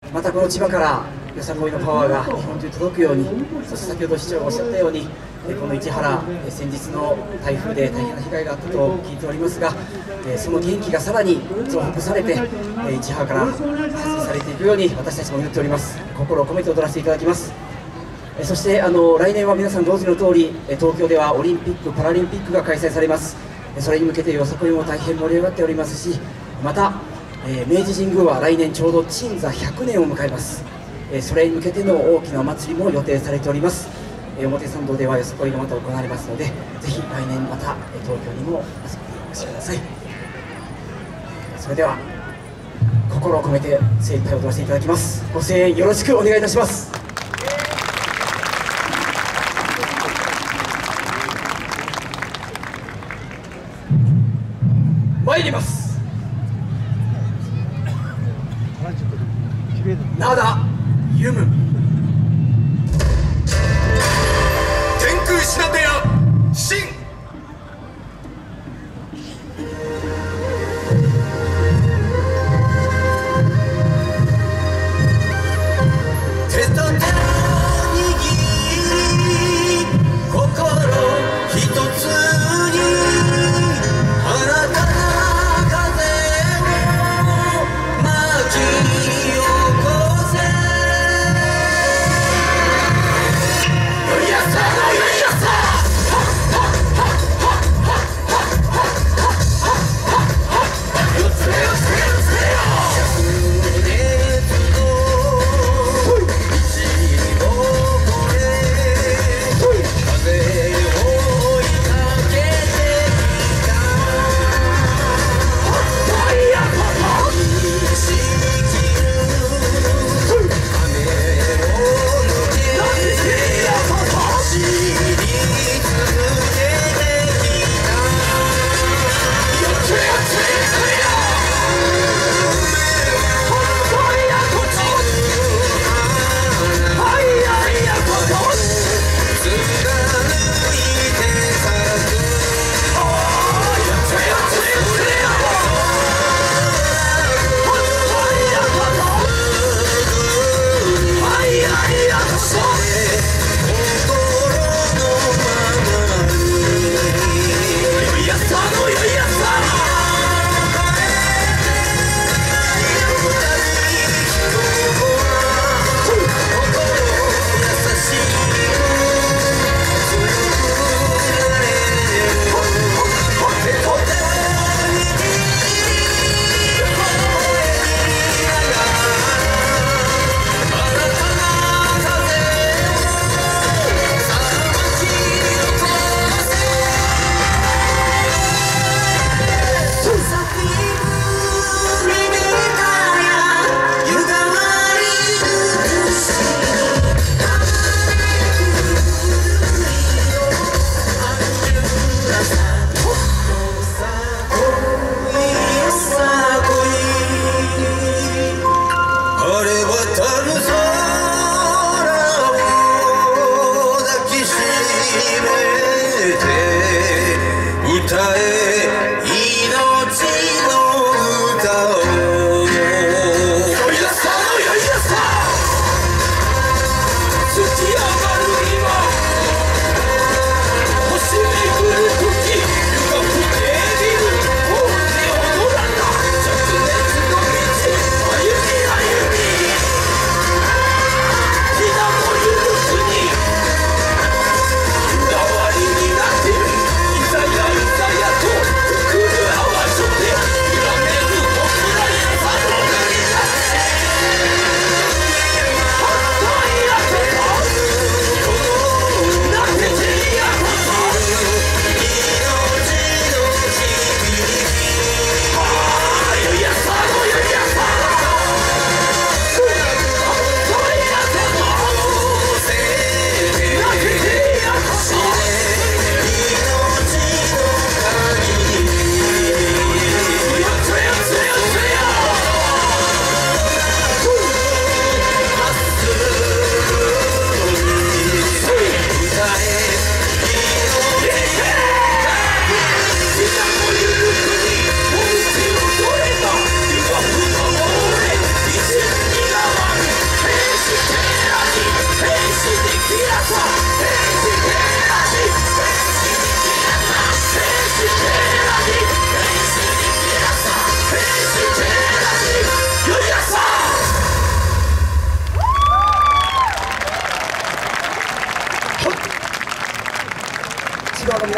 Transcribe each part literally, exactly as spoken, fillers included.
またこの千葉からよさこいのパワーが日本中に届くように、そして先ほど市長がおっしゃったように、この市原、先日の台風で大変な被害があったと聞いておりますが、その元気がさらに増幅されて、市原から発揮されていくように私たちも祈っております。心を込めて踊らせていただきます。そしてあの来年は皆さんご存知の通り、東京ではオリンピック・パラリンピックが開催されます。それに向けてよさこいも大変盛り上がっておりますし、また、えー、明治神宮は来年ちょうど鎮座ひゃくねんを迎えます。えー、それに向けての大きなお祭りも予定されております。えー、表参道ではよさこいがまた行われますので、ぜひ来年また、えー、東京にも遊びにお越しください。それでは心を込めて精一杯踊らせていただきます。ご声援よろしくお願いいたします。参ります。灘ゆむ天空しなてや真手と手を握り心一つに新たな風を巻き起こせよりやさよりやさ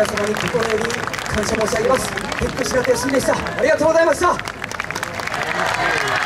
皆様に心より感謝申し上げます。天空白手よしみでした。ありがとうございました。